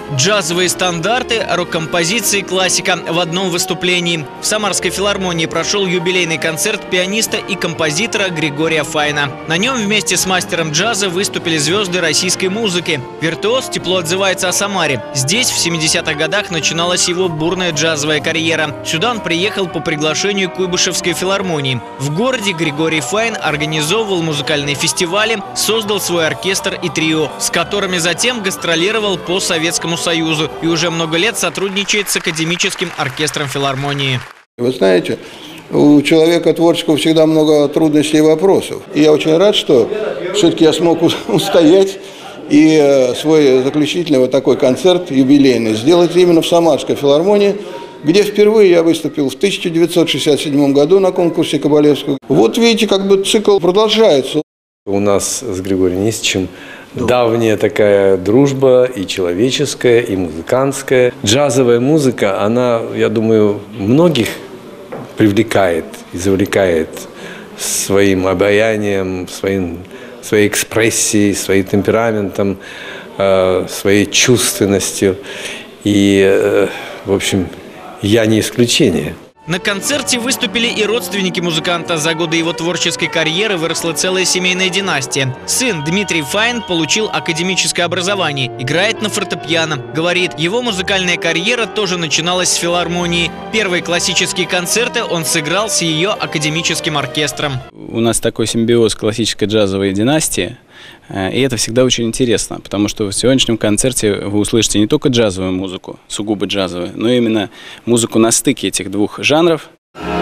Джазовые стандарты, рок-композиции, классика в одном выступлении. В Самарской филармонии прошел юбилейный концерт пианиста и композитора Григория Файна. На нем вместе с мастером джаза выступили звезды российской музыки. Виртуоз тепло отзывается о Самаре. Здесь в 70-х годах начиналась его бурная джазовая карьера. Сюда он приехал по приглашению Куйбышевской филармонии. В городе Григорий Файн организовывал музыкальные фестивали, создал свой оркестр и трио, с которыми затем гастролировал по Советскому Союзу и уже много лет сотрудничает с академическим оркестром филармонии. Вы знаете, у человека творческого всегда много трудностей и вопросов. И я очень рад, что все-таки я смог устоять и свой заключительный вот такой концерт юбилейный сделать именно в Самарской филармонии, где впервые я выступил в 1967 году на конкурсе Кабалевского. Вот видите, как бы цикл продолжается. У нас с Григорием Нисичем давняя такая дружба, и человеческая, и музыкантская. Джазовая музыка, она, я думаю, многих привлекает и завлекает своим обаянием, своей экспрессией, своим темпераментом, своей чувственностью. И, в общем, я не исключение. На концерте выступили и родственники музыканта. За годы его творческой карьеры выросла целая семейная династия. Сын Дмитрий Файн получил академическое образование, играет на фортепиано. Говорит, его музыкальная карьера тоже начиналась с филармонии. Первые классические концерты он сыграл с ее академическим оркестром. У нас такой симбиоз классической джазовой династии. И это всегда очень интересно, потому что в сегодняшнем концерте вы услышите не только джазовую музыку, сугубо джазовую, но именно музыку на стыке этих двух жанров.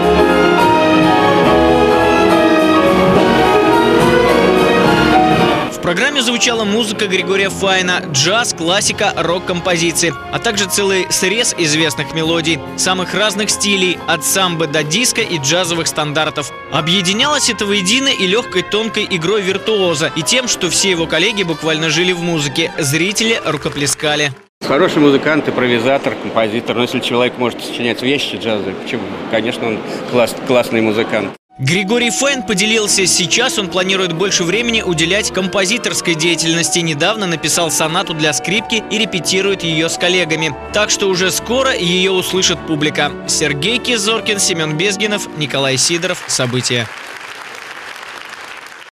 В программе звучала музыка Григория Файна, джаз, классика, рок-композиции, а также целый срез известных мелодий, самых разных стилей, от самбо до диска и джазовых стандартов. Объединялось это воедино и легкой тонкой игрой виртуоза, и тем, что все его коллеги буквально жили в музыке, зрители рукоплескали. Хороший музыкант, импровизатор, композитор, но если человек может сочинять вещи джазовые, почему? Конечно, он классный музыкант. Григорий Файн поделился, сейчас он планирует больше времени уделять композиторской деятельности. Недавно написал сонату для скрипки и репетирует ее с коллегами. Так что уже скоро ее услышит публика. Сергей Кизоркин, Семен Безгинов, Николай Сидоров. События.